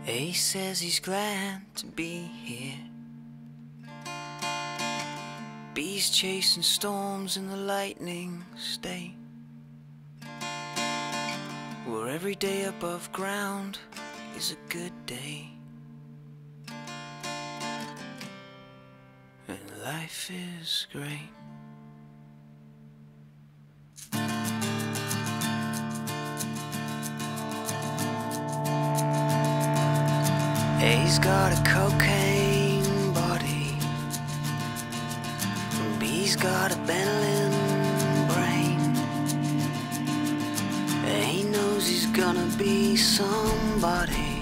A says he's glad to be here. B's chasing storms in the lightning state, where every day above ground is a good day, and life is great. A's got a cocaine body, B's got a Bentley brain. A knows he's gonna be somebody.